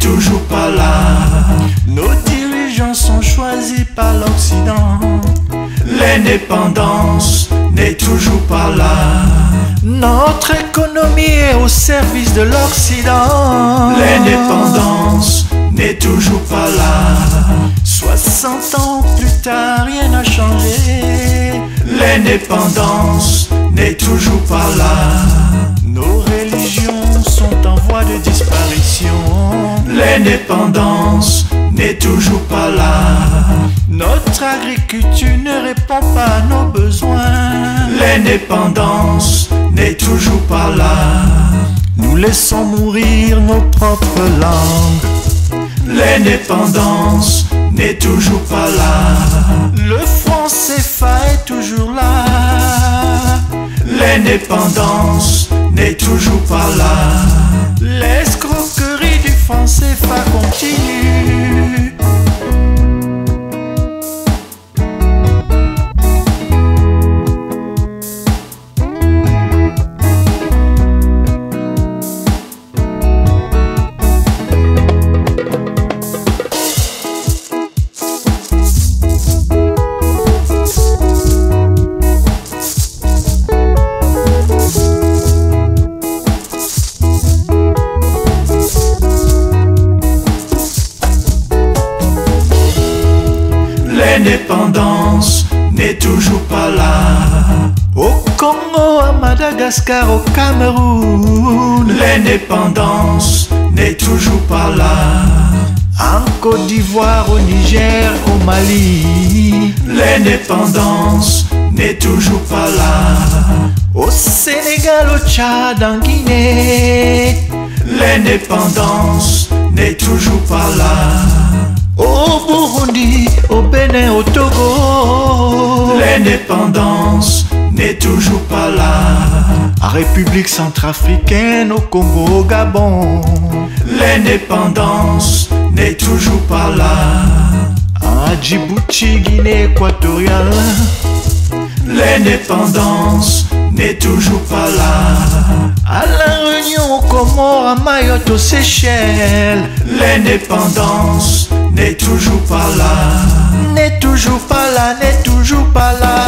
toujours pas là. Nos dirigeants sont choisis par l'Occident. L'indépendance n'est toujours pas là. Notre économie est au service de l'Occident. L'indépendance n'est toujours pas là. 60 ans plus tard, rien n'a changé. L'indépendance n'est toujours pas là. Nos religions sont en voie de disparition. L'indépendance n'est toujours pas là. Notre agriculture ne répond pas à nos besoins. L'indépendance n'est toujours pas là. Nous laissons mourir nos propres langues. L'indépendance n'est toujours pas là. Le franc CFA est toujours là. L'indépendance n'est toujours pas là. L'escroquerie du franc CFA continue. L'indépendance n'est toujours pas là. Au Congo, à Madagascar, au Cameroun, l'indépendance n'est toujours pas là. En Côte d'Ivoire, au Niger, au Mali, l'indépendance n'est toujours pas là. Au Sénégal, au Tchad, en Guinée, l'indépendance n'est toujours pas là. Au Burundi, au Bénin, au Togo, l'indépendance n'est toujours pas là. En République centrafricaine, au Congo, au Gabon, l'indépendance n'est toujours pas là. En Djibouti, Guinée équatoriale, l'indépendance n'est toujours pas là. À La Réunion, aux Comores, à Mayotte, aux Seychelles, l'indépendance n'est toujours pas là. N'est toujours pas là, n'est toujours pas là.